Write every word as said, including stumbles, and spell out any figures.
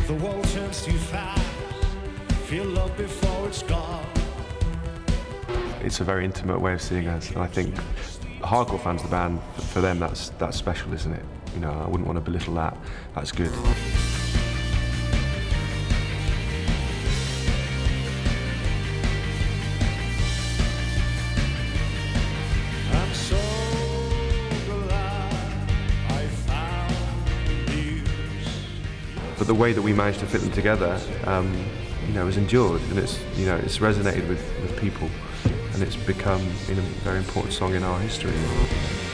The world turns too fast. Feel love before it's gone. It's a very intimate way of seeing us, and I think hardcore fans of the band, for them that's that's special, isn't it? You know, I wouldn't want to belittle that. That's good. I'm so glad I found you. But the way that we managed to fit them together, um, you know, has endured, and it's you know it's resonated with, with people, and it's become you know, a very important song in our history.